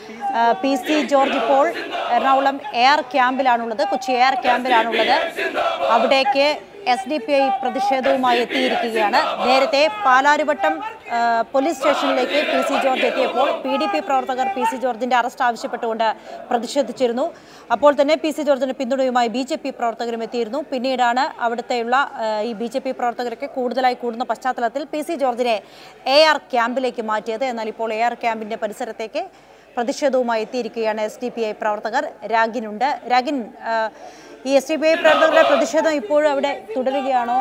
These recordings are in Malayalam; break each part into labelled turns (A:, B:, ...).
A: PC ജോർജ് ഇപ്പോൾ എറണാകുളം എയർ ക്യാമ്പിലാണുള്ളത്, കൊച്ചി എയർ ക്യാമ്പിലാണുള്ളത്. അവിടേക്ക് SDPI പ്രതിഷേധവുമായി എത്തിയിരിക്കുകയാണ്. നേരത്തെ പാലാരിവട്ടം പോലീസ് സ്റ്റേഷനിലേക്ക് PC ജോർജ് എത്തിയപ്പോൾ PDP പ്രവർത്തകർ PC ജോർജിന്റെ അറസ്റ്റ് ആവശ്യപ്പെട്ടുകൊണ്ട് പ്രതിഷേധിച്ചിരുന്നു. അപ്പോൾ തന്നെ PC ജോർജിന്റെ പിന്തുണയുമായി BJP പ്രവർത്തകരും എത്തിയിരുന്നു. പിന്നീടാണ് അവിടുത്തെയുള്ള ഈ BJP പ്രവർത്തകരൊക്കെ കൂടുതലായി കൂടുന്ന പശ്ചാത്തലത്തിൽ PC ജോർജിനെ AR ക്യാമ്പിലേക്ക് മാറ്റിയത്. എന്നാൽ ഇപ്പോൾ AR ക്യാമ്പിന്റെ പരിസരത്തേക്ക് പ്രതിഷേധവുമായി എത്തിയിരിക്കുകയാണ് SDPI പ്രവർത്തകർ. രാഗിനുണ്ട്. രാഗിൻ, ഈ SDPI പ്രവർത്തകരുടെ പ്രതിഷേധം ഇപ്പോഴും അവിടെ തുടരുകയാണോ?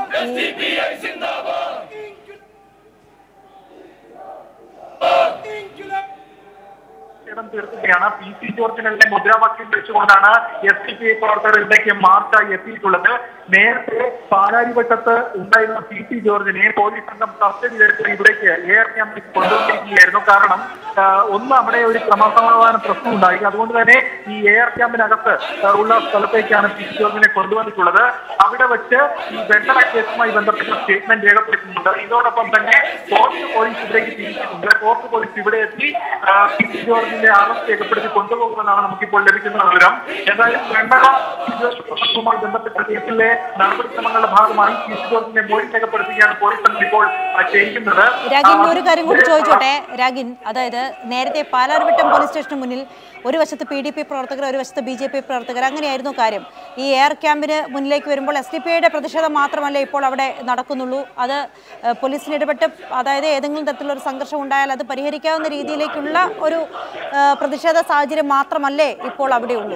B: തീർക്കുകയാണ്. PC ജോർജിനെതിരെ മുദ്രാവാക്യം വെച്ചുകൊണ്ടാണ് SDPI പ്രവർത്തകർ ഇവിടേക്ക് മാർച്ചായി എത്തിയിട്ടുള്ളത്. നേരത്തെ പാലാരിവട്ടത്ത് ഉണ്ടായിരുന്ന PC ജോർജിനെ പോലീസ് സംഘം കസ്റ്റഡിയിലെടുത്ത് ഇവിടേക്ക് എയർ ക്യാമ്പിലേക്ക് കൊണ്ടുവന്നിരിക്കുകയായിരുന്നു. കാരണം ഒന്ന് അവിടെ ഒരു ക്രമസമാധാന പ്രശ്നം ഉണ്ടായി. അതുകൊണ്ട് തന്നെ ഈ എയർ ക്യാമ്പിനകത്ത് ഉള്ള സ്ഥലത്തേക്കാണ് PC ജോർജിനെ കൊണ്ടുവന്നിട്ടുള്ളത്. അവിടെ വെച്ച് ഈ വെണ്ടറ കേസുമായി ബന്ധപ്പെട്ട സ്റ്റേറ്റ്മെന്റ് രേഖപ്പെടുത്തുന്നുണ്ട്. ഇതോടൊപ്പം തന്നെ ഫോർട്ട് പോലീസ് ഇവിടേക്ക് തിരിച്ചിട്ടുണ്ട്. ഫോർട്ട് പോലീസ് ഇവിടെ എത്തി PC ജോർജിന്റെ അറസ്റ്റ് രേഖപ്പെടുത്തി കൊണ്ടുപോകുമെന്നാണ് നമുക്കിപ്പോൾ ലഭിക്കുന്ന വിവരം. എന്തായാലും വെണ്ടറ പ്രശ്നവുമായി ബന്ധപ്പെട്ട കേസിലെ നടപടിക്രമങ്ങളുടെ ഭാഗമായി PC ജോർജിനെ മൊഴി രേഖപ്പെടുത്തുകയാണ് പോലീസ് സംഘം ഇപ്പോൾ ചെയ്യുന്നത്.
A: രാഗിൻ, ഒരു കാര്യം കൂടി ചോദിച്ചോട്ടെ രാഗിൻ, അതായത് നേരത്തെ പാലാരിവട്ടം പോലീസ് സ്റ്റേഷന് മുന്നിൽ ഒരു വശത്ത് PDP പ്രവർത്തകർ, ഒരു വശത്ത് BJP പ്രവർത്തകർ, അങ്ങനെയായിരുന്നു കാര്യം. ഈ എയർ ക്യാമ്പിന് മുന്നിലേക്ക് വരുമ്പോൾ SDPIയുടെ പ്രതിഷേധം മാത്രമല്ല ഇപ്പോൾ അവിടെ നടക്കുന്നുള്ളൂ. അത് പോലീസിന് ഇടപെട്ട്, അതായത് ഏതെങ്കിലും തരത്തിലുള്ള ഒരു സംഘർഷം ഉണ്ടായാൽ അത് പരിഹരിക്കാവുന്ന രീതിയിലേക്കുള്ള ഒരു പ്രതിഷേധ സാഹചര്യം മാത്രമല്ലേ ഇപ്പോൾ അവിടെയുള്ളൂ?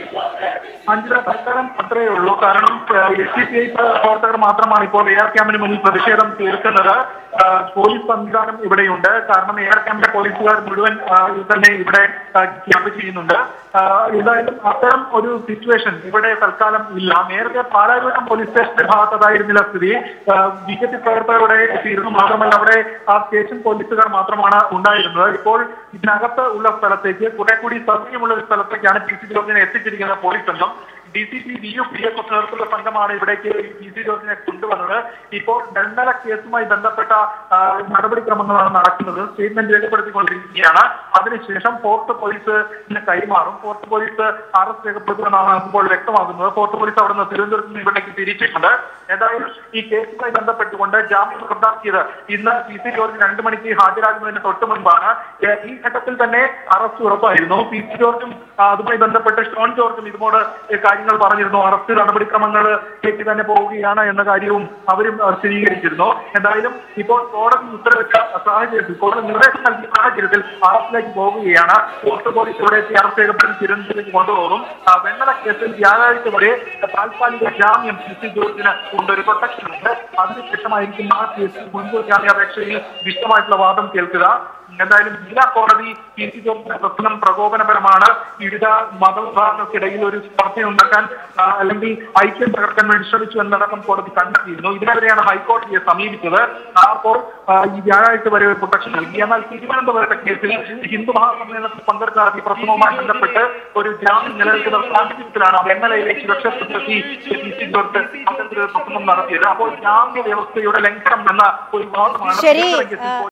B: അത്രയേ ഉള്ളൂ. കാരണം SDPI പ്രവർത്തകർ മാത്രമാണ് ഇപ്പോൾ എയർ ക്യാമ്പിന് മുന്നിൽ പ്രതിഷേധം തീർക്കുന്നത്. പോലീസ് സംവിധാനം ഇവിടെയുണ്ട്. കാരണം എയർ ക്യാമ്പിലെ പോലീസുകാർ മുഴുവൻ തന്നെ ഇവിടെ ക്യാമ്പ് ചെയ്യുന്നുണ്ട്. എന്തായാലും അത്തരം ഒരു സിറ്റുവേഷൻ ഇവിടെ തൽക്കാലം ഇല്ല. നേരത്തെ പാലാരിവട്ടം പോലീസ് സ്റ്റേഷന്റെ ഭാഗത്തതായിരുന്നില്ല സ്ഥിതി. BJP പ്രവർത്തകരുടെ എത്തിയിരുന്നു. മാത്രമല്ല അവിടെ ആ സ്റ്റേഷൻ പോലീസുകാർ മാത്രമാണ് ഉണ്ടായിരുന്നത്. ഇപ്പോൾ ഇതിനകത്ത് ഉള്ള സ്ഥലത്തേക്ക് കുറെ കൂടി സൗകര്യമുള്ള ഒരു സ്ഥലത്തേക്കാണ് PC ജോർജിനെ എത്തിച്ചിരിക്കുന്ന പോലീസ് സംഘം. DCP DUPF നേതൃത്വ സംഘമാണ് ഇവിടേക്ക് PC ജോർജിനെ കൊണ്ടുവന്നത്. ഇപ്പോൾ വെണ്ടറ കേസുമായി ബന്ധപ്പെട്ട നടപടിക്രമങ്ങളാണ് നടക്കുന്നത്. സ്റ്റേറ്റ്മെന്റ് രേഖപ്പെടുത്തിക്കൊണ്ടിരിക്കുകയാണ്. അതിനുശേഷം ഫോർട്ട് പോലീസിന് കൈമാറും. ഫോർട്ട് പോലീസ് അറസ്റ്റ് രേഖപ്പെടുത്തുമെന്നാണ് ഇപ്പോൾ വ്യക്തമാകുന്നത്. ഫോർട്ട് പോലീസ് അവിടെ നിന്ന് തിരുവനന്തപുരത്ത് നിന്ന് ഇവിടേക്ക് തിരിച്ചിട്ടുണ്ട്. ഏതായാലും ഈ കേസുമായി ബന്ധപ്പെട്ടുകൊണ്ട് ജാമ്യം റദ്ദാക്കിയത് ഇന്ന് PC ജോർജ് 2 മണിക്ക് ഹാജരാകുന്നതിന് തൊട്ട് മുൻപാണ്. ഈ ഘട്ടത്തിൽ തന്നെ അറസ്റ്റ് ഉറപ്പായിരുന്നു. PC ജോർജും അതുമായി ബന്ധപ്പെട്ട് ഷോൺ ജോർജും ഇതുപോലെ കാര്യങ്ങൾ പറഞ്ഞിരുന്നു. അറസ്റ്റ് നടപടിക്രമങ്ങളിലേക്ക് തന്നെ പോവുകയാണ് എന്ന കാര്യവും അവരും സ്ഥിരീകരിച്ചിരുന്നു. എന്തായാലും ഇപ്പോൾ കോടതി ഉത്തരവിട്ട സാഹചര്യത്തിൽ, കോടതി നിർദ്ദേശം നൽകിയ സാഹചര്യത്തിൽ അറസ്റ്റിലേക്ക് പോവുകയാണ്. ഫോർട്ട് പോലീസ് ഇവിടെ അറസ്റ്റ് രേഖപ്പെടുത്തി തിരുവനന്തപുരത്തേക്ക് കൊണ്ടുപോകും. വെണ്ടറ കേസിൽ വ്യാഴാഴ്ച വരെ താൽക്കാലിക ജാമ്യം PC ജോർജിന് കൊണ്ടൊരു പ്രൊട്ടക്ഷൻ ഉണ്ട്. അതിനുശേഷമായിരിക്കും ആ കേസിൽ മുൻകൂർ ജാമ്യാപേക്ഷയിൽ വിശദമായിട്ടുള്ള വാദം കേൾക്കുക. എന്തായാലും ജില്ലാ കോടതി PC ജോർജിന്റെ പ്രശ്നം പ്രകോപനപരമാണ്, വിവിധ മതവിഭാഗങ്ങൾക്കിടയിൽ ഒരു സ്പർദ്ധയുണ്ടാക്കാൻ അല്ലെങ്കിൽ ഐക്യം തകർക്കാൻ വേണ്ടി ശ്രമിച്ചു എന്നടക്കം കോടതി കണ്ടെത്തിയിരുന്നു. ഇതിനെതിരെയാണ് ഹൈക്കോടതിയെ സമീപിച്ചത്. അപ്പോൾ ഈ വ്യാഴാഴ്ച വരെ ഒരു പ്രൊട്ടക്ഷൻ നൽകി. എന്നാൽ തിരുവനന്തപുരത്തെ കേസിൽ ഹിന്ദു മഹാസമ്മേളനത്തിൽ പങ്കെടുത്ത ഈ പ്രശ്നവുമായി ബന്ധപ്പെട്ട് ഒരു ജാമ്യം നിലനിൽക്കുന്ന സാഹചര്യത്തിലാണ് വെണ്ണലയിലേക്ക് സുരക്ഷപ്പെടുത്തി PC ജോർജ് അത്തരത്തിലൊരു പ്രശ്നം നടത്തിയത്. അപ്പോൾ ജാമ്യ വ്യവസ്ഥയുടെ ലംഘനം എന്ന ഒരു വാദമാണ്